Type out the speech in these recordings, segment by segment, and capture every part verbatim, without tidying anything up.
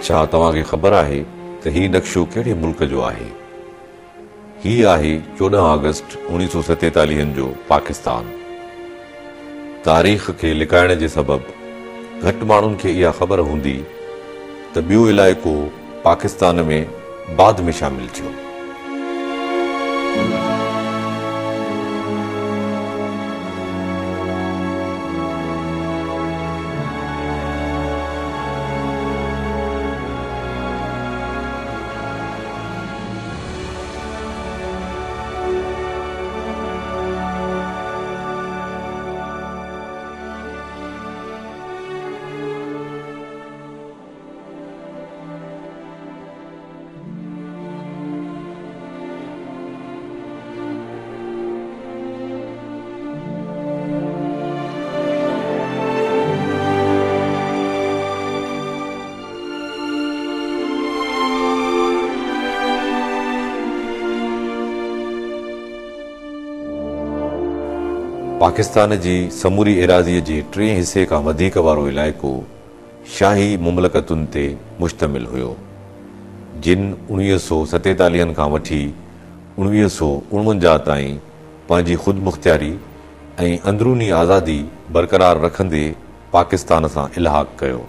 छा तव्हांखे ख़बर आहे त हीउ नक्शो कहिड़े मुल्क जो आहे? हीउ आहे चोॾहं अगस्त उणिवीह सौ सतेतालीह जो पाकिस्तान। तारीख़ खे लिकाइण जे सबबि घटि माण्हुनि खे इहा ख़बर हूंदी त ॿियो इलाइक़ो पाकिस्तान में बाद में शामिल थियो। पाकिस्तान जी समूरी एराज़ीअ जे टे हिसे खां वधीक वारो इलाइक़ो शाही मुमलकतुनि ते मुश्तमिल हुयो, जिन उणिवीह सौ सतेतालीह खां वठी उणिवीह सौ उणवंजाह ताईं पंहिंजी ख़ुदमुख़्तियारी ऐं अंदरूनी आज़ादी बरक़रार रखंदे पाकिस्तान सां इल्हाक़ कयो।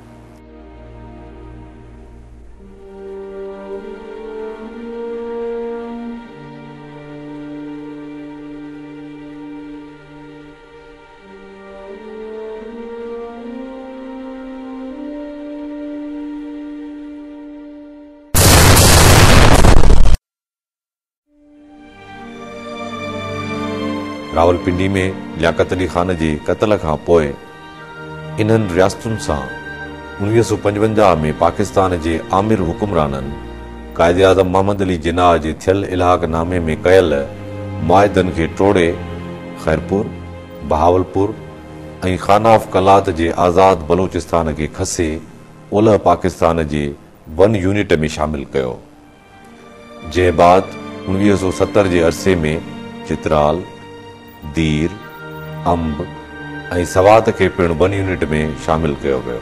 रावलपिंडी में लियाकत अली ख़ान जे क़त्ल खां पोइ इन्हनि रियासतुनि सां उणिवीह सौ पंजवंजाह में पाकिस्तान जे आमिर हुकुमराननि क़ाइदे आज़म मोहम्मद अली जिन्नाह जे थियल इलाहक़नामे में कयल मुआहिदनि खे टोड़े खैरपुर, बहावलपुर ऐं खानाफ कलात जे आज़ाद बलोचिस्तान खे खसे ओलह पाकिस्तान जे वन यूनिट में शामिल कयो। जंहिं बाद उणिवीह सौ सतरि जे अरसे में चित्राल, दीर, अंब ऐं सवात खे पिणु वन यूनिट में शामिल कयो वियो।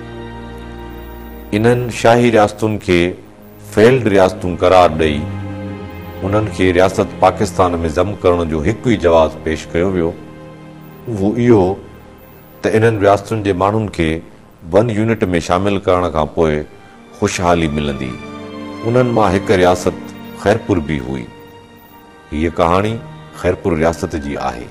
इन्हनि शाही रियासतुनि खे फेल्ड रियासतूं करार ॾेई उन्हनि खे रियासत पाकिस्तान में ज़म करण जो हिकु ई जवाज़ पेश कयो वियो। उहो इहो त इन्हनि रियासतुनि जे माण्हुनि खे वन यूनिट में शामिल करण खां पोइ ख़ुशहाली मिलंदी। उन्हनि मां हिकु रियासत खैरपुर बि हुई। हीअ कहाणी खैरपुर रियासत जी आहे।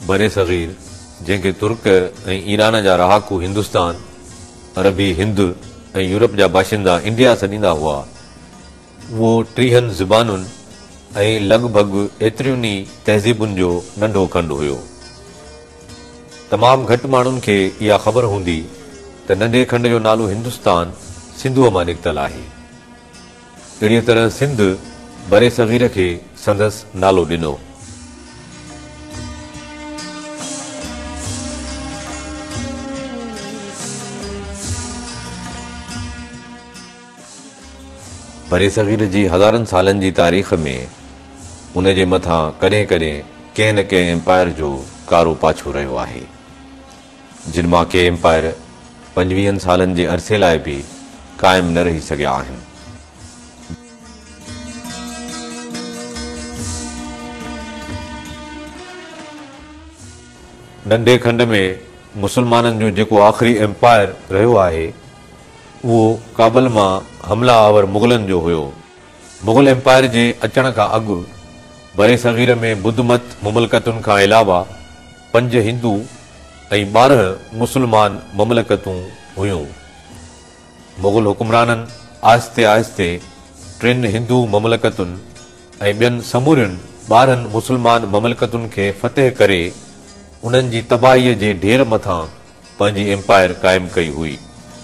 बरे सग़ीर जंहिंखे तुर्क ऐं ईरान जा रहाकू हिंदुस्तान, अरबी हिंद ऐं यूरोप जा बाशिंदा इंडिया सॾींदा हुआ, उहो टीहनि ज़बानुनि ऐं लॻभॻि एतिरियुनि ई तहज़ीबुनि जो नंढो खंडु हुयो। तमामु घटि माण्हुनि खे इहा ख़बर हूंदी त नंढे खंड जो नालो हिंदुस्तान सिंधूअ मां निकितल आहे। अहिड़ीअ तरह सिंध बरे सग़ीर खे संदसि नालो ॾिनो। बरे सग़ीर जी हज़ारनि सालनि जी तारीख़ में उन जे मथां कॾहिं कॾहिं कंहिं न कंहिं एम्पायर जो कारो पाछो रहियो आहे, जिन मां के एम्पायर पंजवीहनि सालनि जे अरसे लाइ बि क़ाइमु न रही सघिया आहिनि। नंढे खंड में मुसलमाननि जो जेको आख़िरी एम्पायर रहियो आहे, उहो काबल मां हमला आवर मुग़लनि जो हुयो। मुग़ल एम्पायर जे अचण खां अॻु बरे सग़ीर में बुद्धमत मुमलकतुनि खां अलावा पंज हिंदू ऐं ॿारहं मुसलमान ममलकतूं हुयूं। मुग़ल हुकुमराननि आहिस्ते आहिस्ते टिनि हिंदू ममलकतुनि ऐं ॿियनि समूरियुनि ॿारहनि मुसलमान ममलकतुनि खे फ़तह करे उन्हनि जी तबाहीअ जे ढेर मथां पंहिंजी एम्पायर क़ाइमु कई हुई।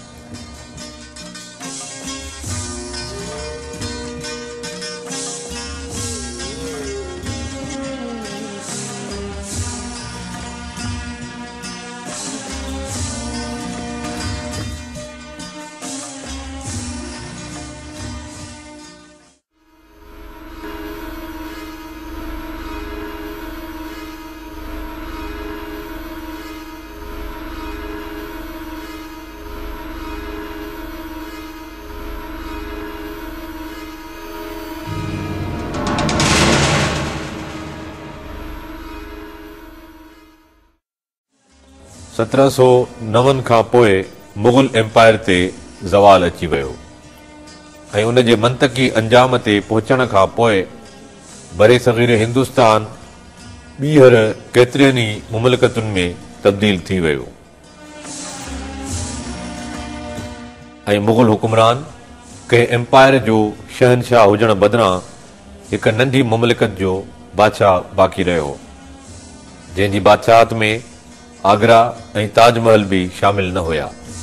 सत्रहं सौ नवनि खां पोइ मुग़ल एम्पायर ते ज़वाल अची वियो ऐं उन जे मंतकी अंजाम ते पहुचण खां पोइ बरे सग़ीर हिंदुस्तान ॿीहर केतिरनि ई मुमलकतुनि में तब्दील थी वियो ऐं मुग़ल हुकुमरान कंहिं एम्पायर जो शहनशाह हुजण बदिरां हिकु नंढी मुमलिकत जो बादशाह बाक़ी रहियो, जंहिंजी बादशाहत में आगरा ऐं ताजमहल भी शामिल न हुया।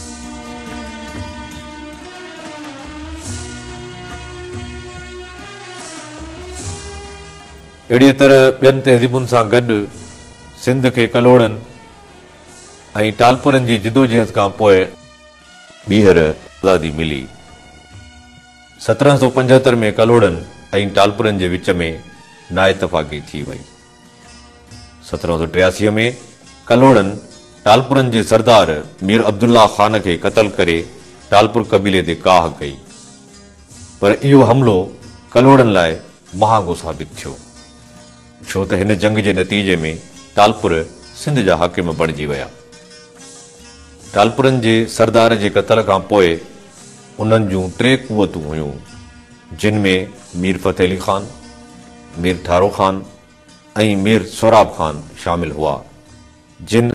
अहिड़ीअ तरह ॿियनि तहज़ीबुनि सां गॾु सिंध खे कलोड़नि ऐं टालपुरनि जी जिदोजहद खां पोइ ॿीहर आज़ादी मिली। सत्रहं सौ पंजहतरि में कलोड़नि ऐं टालपुरनि जे विच में नाइतफ़ाक़ी थी वई। सत्रहं सौ टियासीअ में कलोड़नि टालपुरनि जे सरदार मीर अब्दुल्ला ख़ान खे क़तल करे टालपुर कबीले ते काह कई, पर इहो हमिलो कलोड़नि लाइ महांगो साबित थियो, छो त हिन जंग जे नतीजे में टालपुर सिंध जा हाकिम बणिजी विया। टालपुरनि जे सरदार जे क़तल खां पोइ उन्हनि जूं टे कुवतूं हुयूं, जिन में मीर फ़तेह अली ख़ान, मीर ठारो ख़ान ऐं मीर सोराब ख़ान शामिल हुआ, जिन